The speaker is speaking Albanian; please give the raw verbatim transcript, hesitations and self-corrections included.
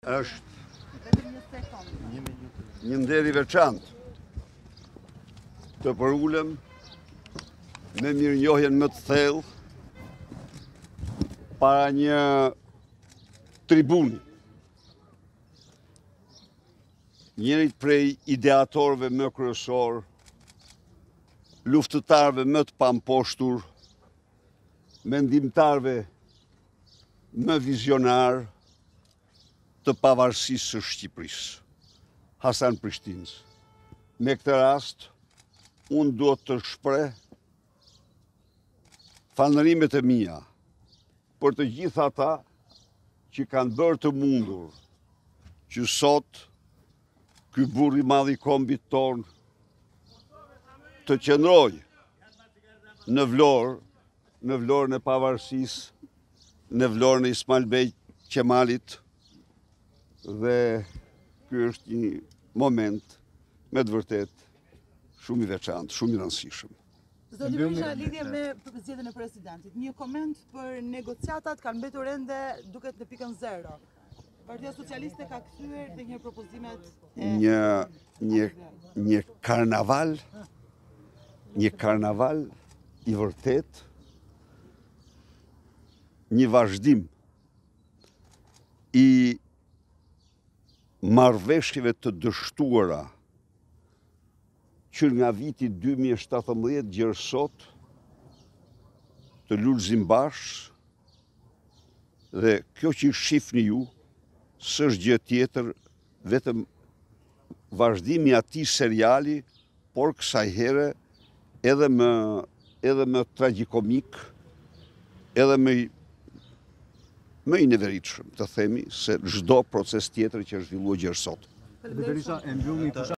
është një nderi veçantë të përulem me mirënjohjen më të thellë para një tribuni, njërit prej ideatorëve më kryesor, luftëtarëve më të pamposhtur, mendimtarëve më vizionar të pavarësisë së Shqipërisë, Hasan Prishtinës. Me këtë rast, unë duhet të shpreh falënderimet e mia për të gjithë ata që kanë bërë të mundur që sot ky burr i madh i kombit ton të qëndrojë në Vlorë, në Vlorën e pavarësisë, në Vlorën e Ismail Bey Qemalit, dhe ky është një moment me të vërtet shumë i veçantë, shumë i rëndësishëm. Zoti Berisha, lidhje me zgjedhjen e presidentit, një koment për negociatat kanë mbetur ende duket në pikën zero. Partia Socialiste ka kthyer edhe një propozimet e një një një karnaval, një karnaval i vërtet, një vazhdim i marrëveshjeve të dështuara që nga viti dy mijë e shtatëmbëdhjetë deri sot të lulëzim bashkë, dhe kjo që shihni ju s'është gjë tjetër vetëm vazhdimi i atij seriali, por kësaj here edhe më edhe më tragjikomik, edhe më më i neveritshëm, të themi, se çdo proces tjetër që është zhvilluar gjerë sot. Berisha e mbyllni